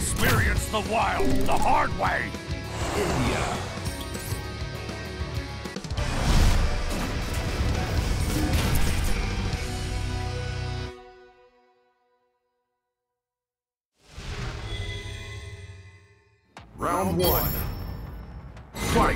Experience the wild the hard way! India. Round one. Fight!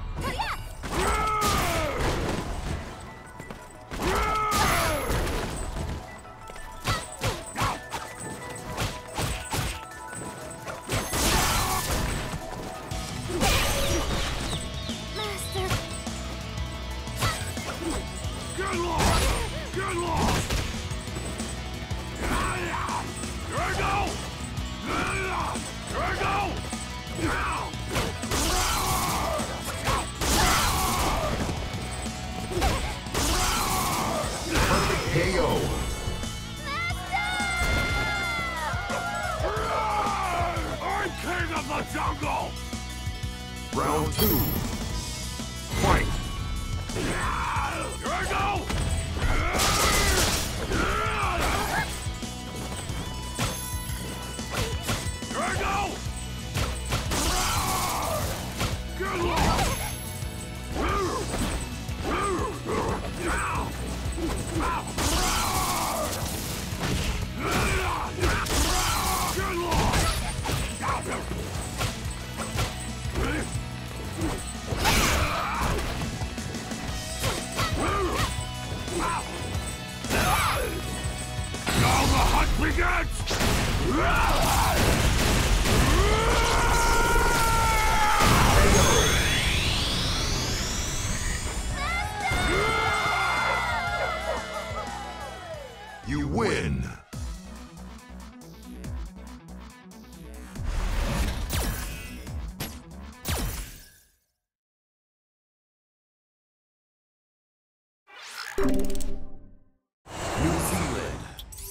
KO. I'm king of the jungle! Round two. Fight! Here I go! Here I go! Good lord! Now the hunt begins! You win! New Zealand.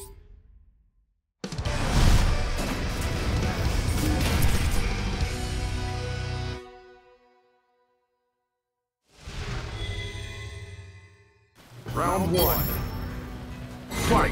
Round one. Fight!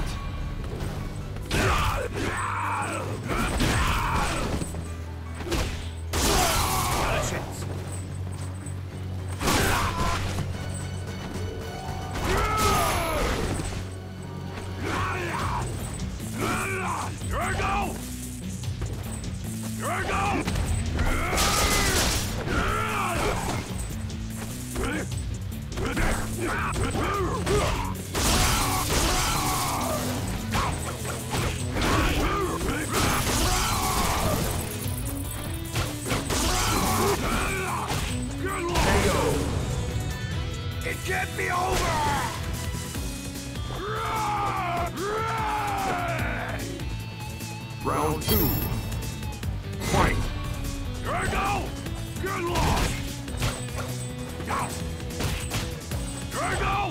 Here I go! Here I go! Good lord! It can't be over! Round two. Fight! Here I go! Good lord! Here I go!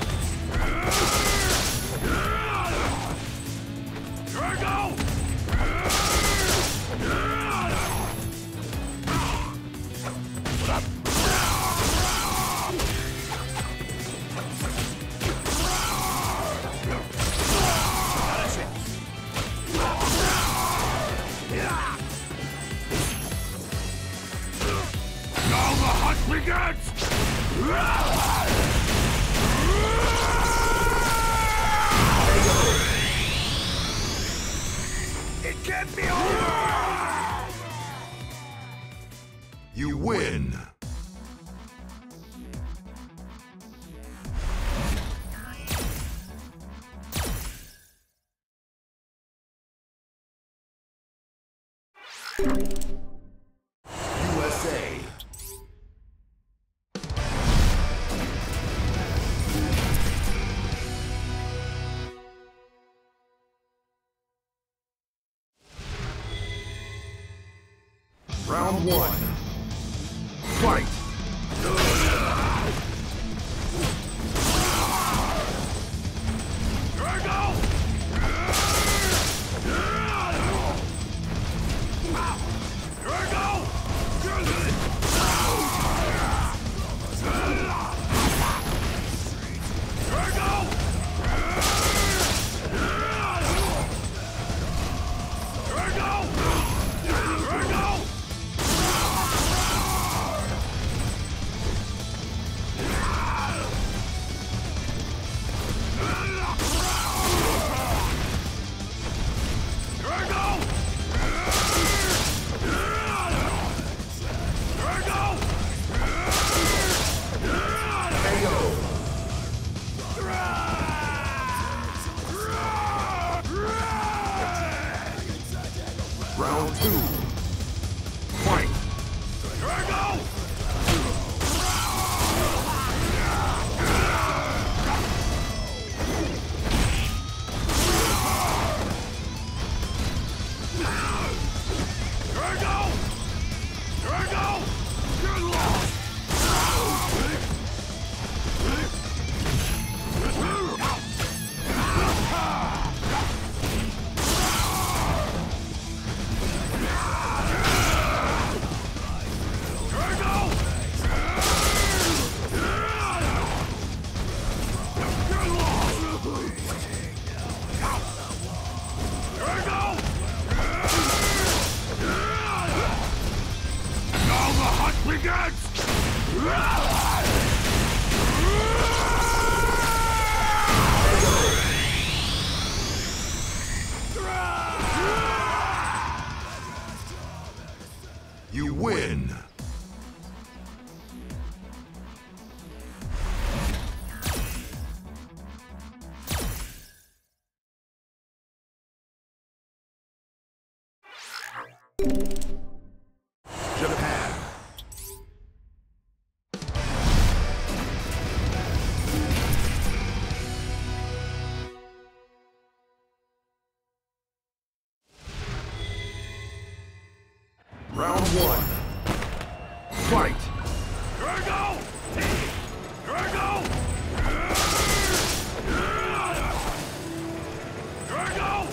Here I go! Now the hunt begins! It can't be over! You win! USA. Round one. Fight! Here I go! Here I go! Here I go! Round 2. Fight! Here I go! You win! Japan. Round 1. Fight! Here I go! Here I go! Here I go!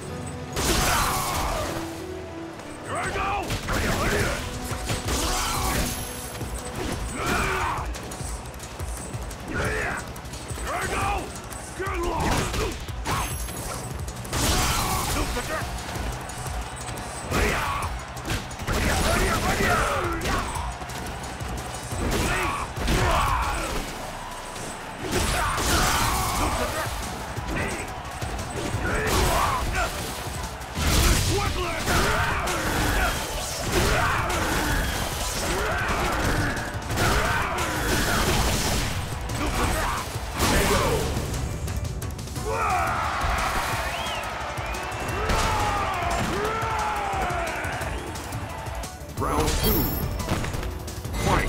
Here I go! Here I go! Get lost! Round 2. Fight!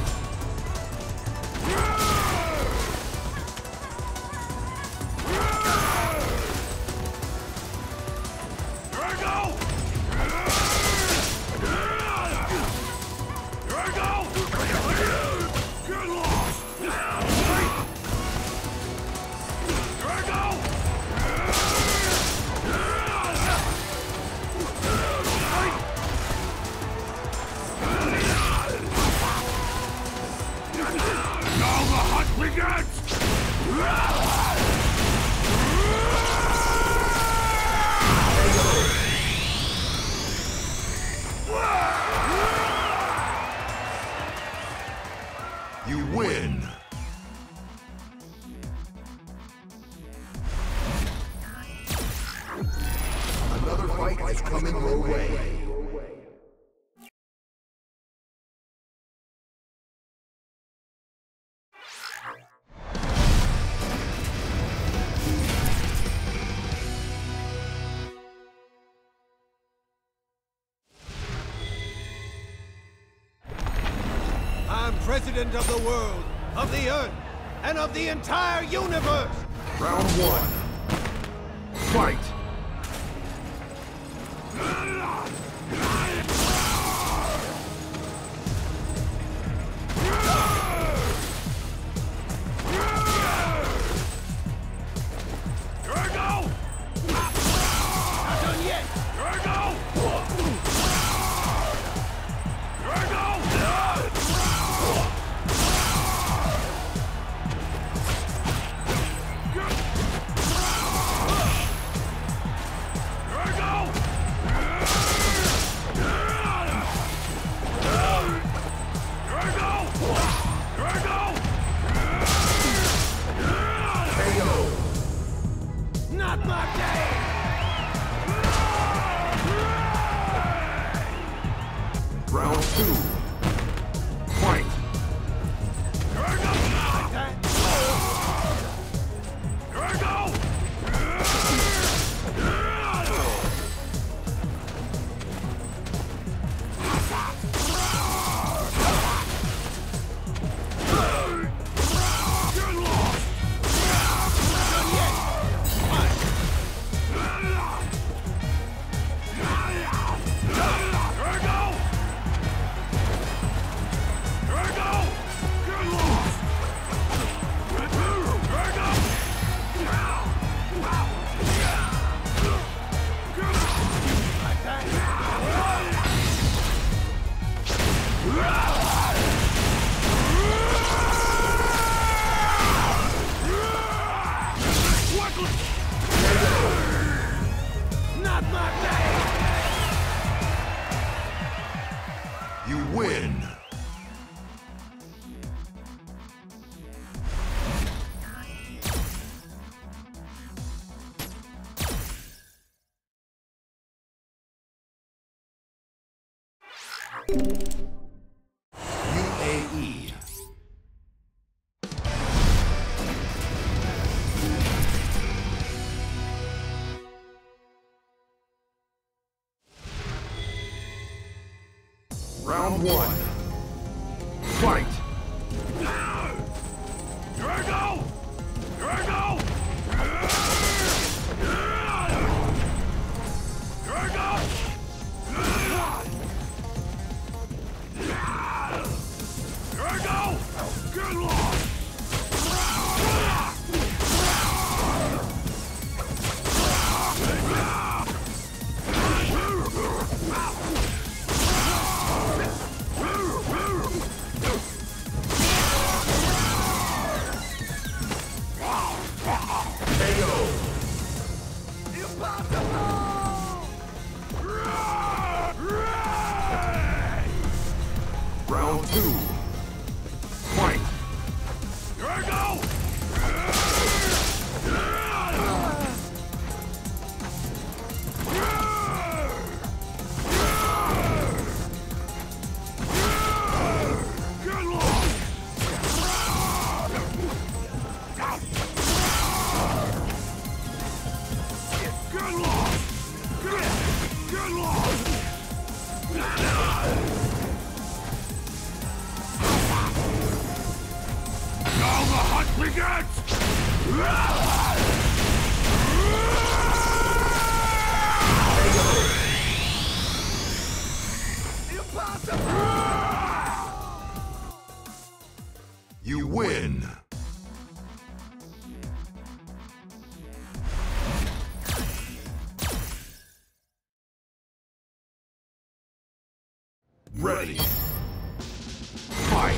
You win! Another fight is coming your way. I'm president of the world, of the earth, and of the entire universe! Round 1. Fight! Round 2. Fight! You win! UAE. Round one. Fight! Drago! Drago! Drago! Drago! Good luck! Round two. Fight! Drago! Good luck! Good luck! Good luck! Now the hunt begins! You win! Ready! Fight!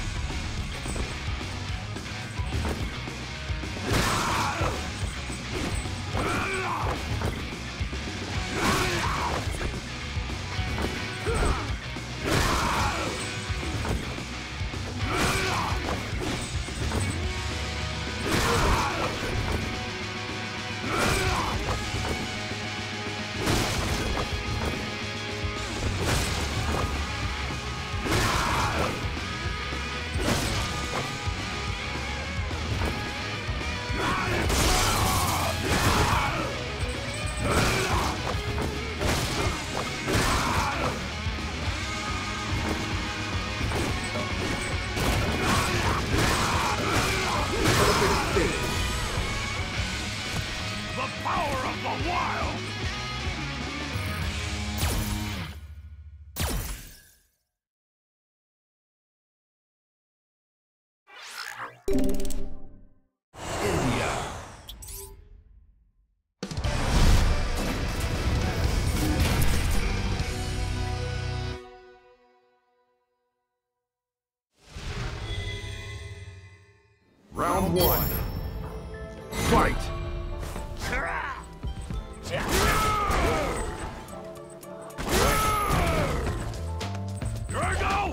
The power of the wild! India. Round one. Fight! Drago!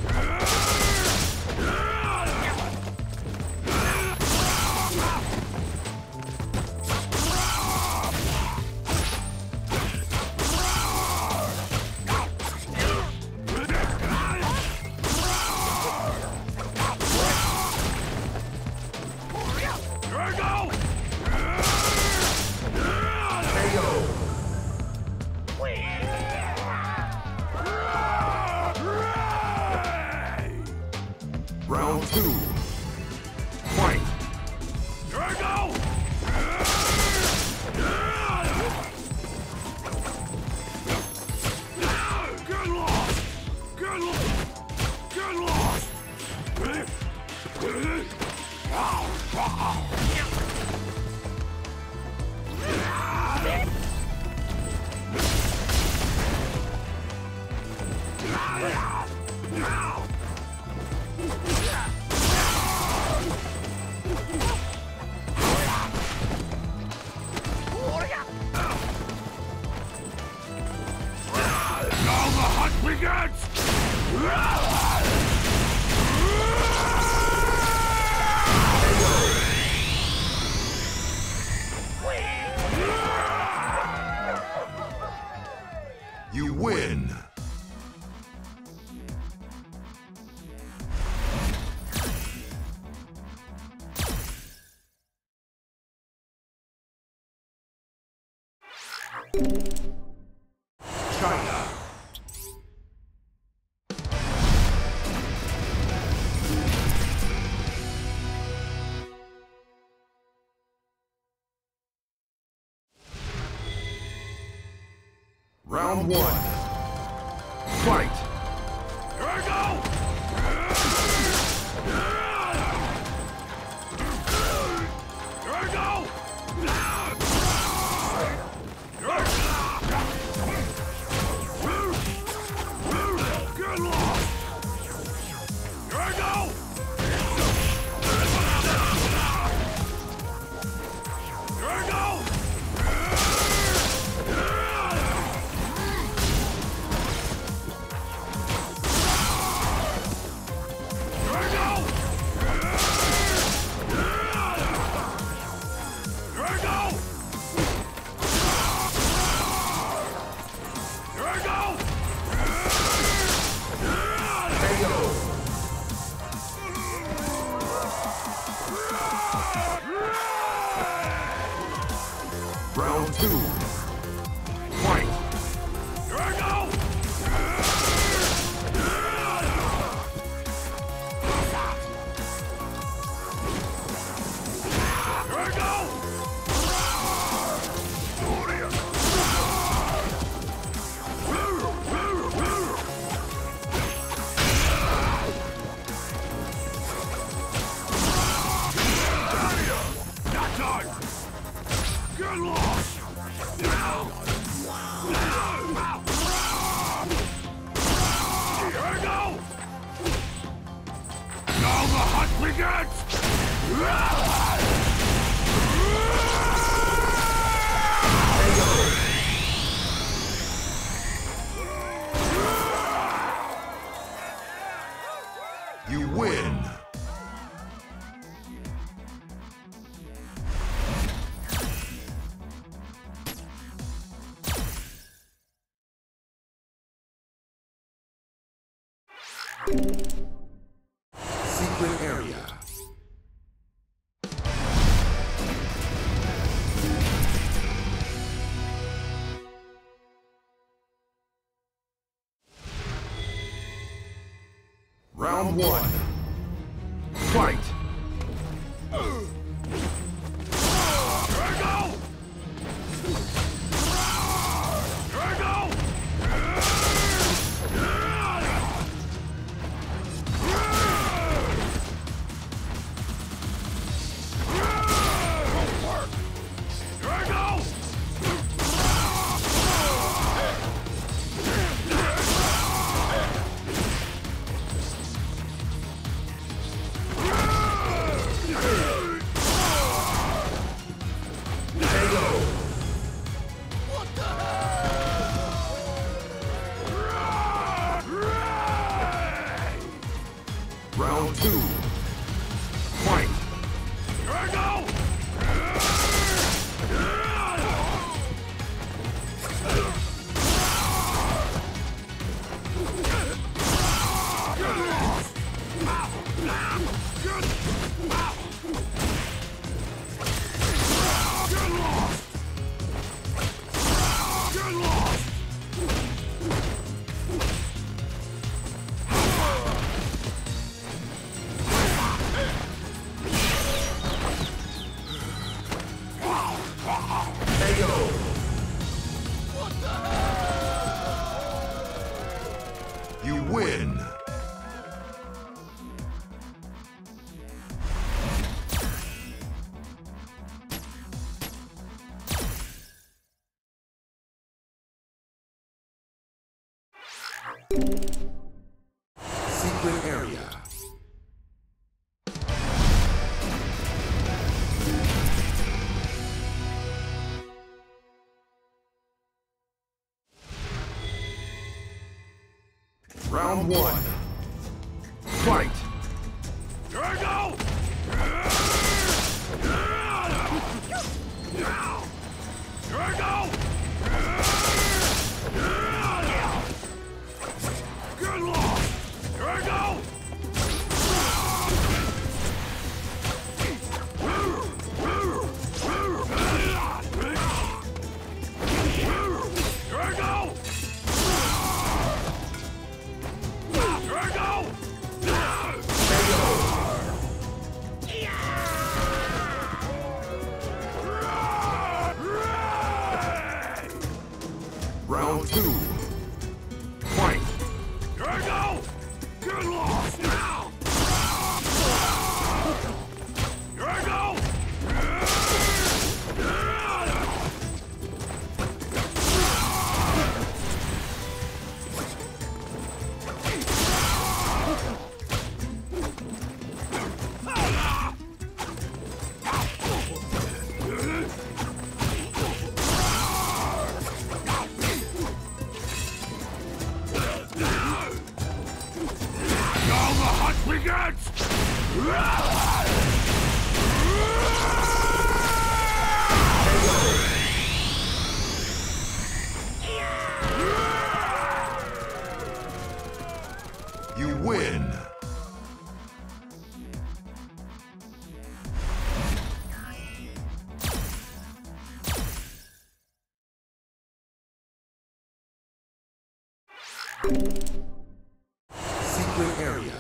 Drago! Round two. Fight! Drago! Good luck! Good luck! Good luck! Now the hunt begins! You win! China. Round one. Fight! Here I go! Here I go! Good luck! Here I go! Here I go! Round two. Fight! Here I go! Here I go! Not done! Get lost! Here I go! Now the hunt begins! You win! Secret area. Round one. Fight! Here I go! Here I go! Here I go! Round two. Fight! Here I go! You win! Secret area. Round one. Fight! Here I go! Here I go! Good luck! Here I go! Here I go! Here I go! Round two. Fight! Here I go! Good luck! Now! Here I go! Now the hunt begins! You win! Secret area.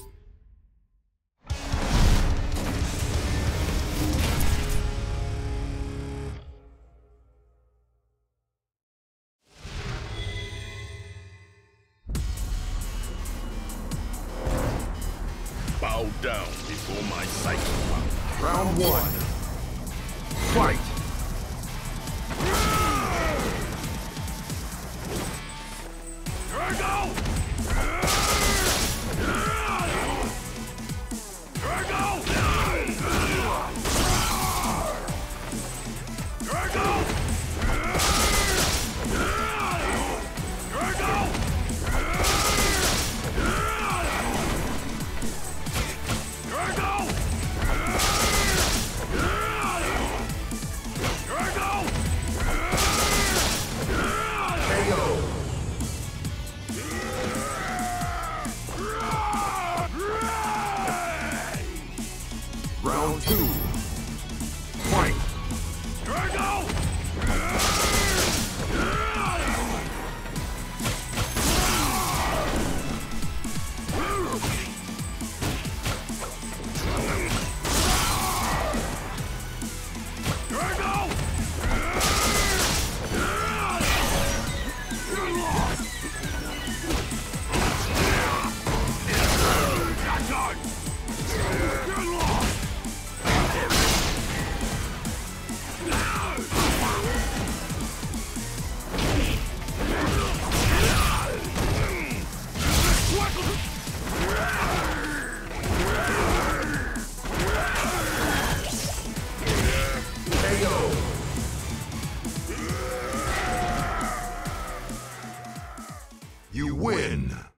Bow down before my sight. Round one. Fight! Here I go! Here I go! Here I go! Here I go! Here I go! Here I go! KO! Round two. Fight! Here I go! Here I go! Good luck! Not done! Good luck! KO! You win!